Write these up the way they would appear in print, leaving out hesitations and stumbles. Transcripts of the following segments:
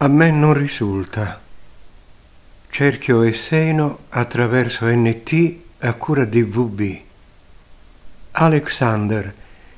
A me non risulta. Cerchio e seno attraverso NT a cura di VB. Alexander,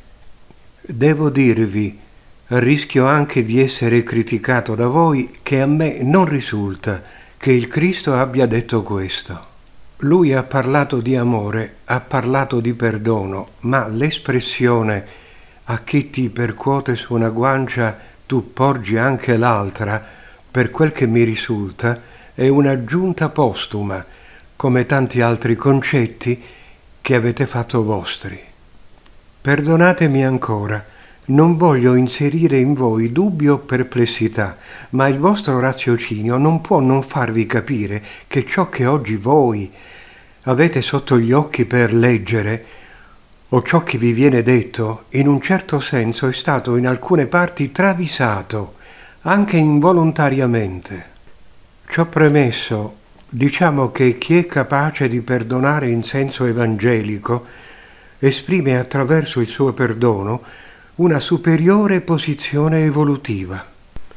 devo dirvi, a rischio anche di essere criticato da voi, che a me non risulta che il Cristo abbia detto questo. Lui ha parlato di amore, ha parlato di perdono, ma l'espressione a chi ti percuote su una guancia tu porgi anche l'altra, per quel che mi risulta, è un'aggiunta postuma, come tanti altri concetti che avete fatto vostri. Perdonatemi ancora, non voglio inserire in voi dubbi o perplessità, ma il vostro raziocinio non può non farvi capire che ciò che oggi voi avete sotto gli occhi per leggere, o ciò che vi viene detto, in un certo senso è stato in alcune parti travisato, anche involontariamente. Ciò premesso, diciamo che chi è capace di perdonare in senso evangelico esprime attraverso il suo perdono una superiore posizione evolutiva.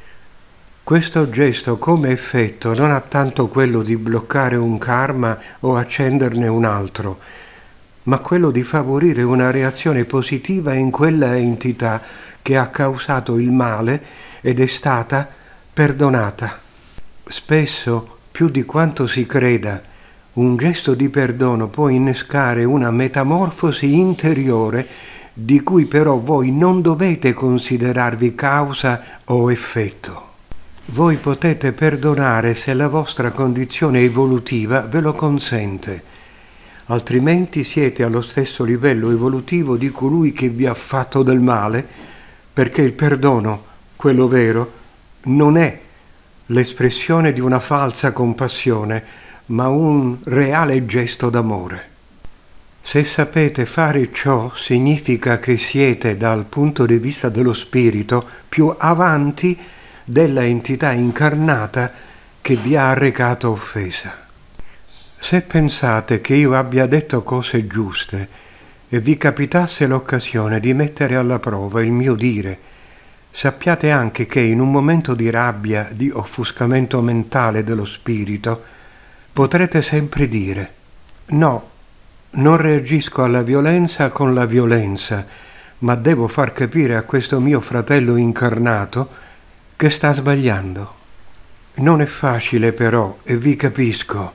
Questo gesto come effetto non ha tanto quello di bloccare un karma o accenderne un altro, ma quello di favorire una reazione positiva in quella entità che ha causato il male ed è stata perdonata. Spesso, più di quanto si creda, un gesto di perdono può innescare una metamorfosi interiore di cui però voi non dovete considerarvi causa o effetto. Voi potete perdonare se la vostra condizione evolutiva ve lo consente, altrimenti siete allo stesso livello evolutivo di colui che vi ha fatto del male, perché il perdono, quello vero, non è l'espressione di una falsa compassione, ma un reale gesto d'amore. Se sapete fare ciò, significa che siete, dal punto di vista dello spirito, più avanti della entità incarnata che vi ha arrecato offesa. Se pensate che io abbia detto cose giuste e vi capitasse l'occasione di mettere alla prova il mio dire, sappiate anche che in un momento di rabbia, di offuscamento mentale dello spirito, potrete sempre dire: no, non reagisco alla violenza con la violenza, ma devo far capire a questo mio fratello incarnato che sta sbagliando. Non è facile però, e vi capisco.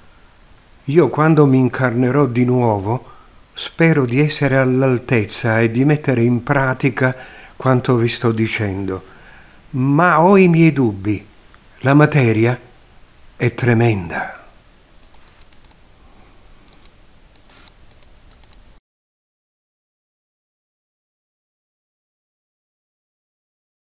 Io quando mi incarnerò di nuovo, spero di essere all'altezza e di mettere in pratica quanto vi sto dicendo, ma ho i miei dubbi. La materia è tremenda.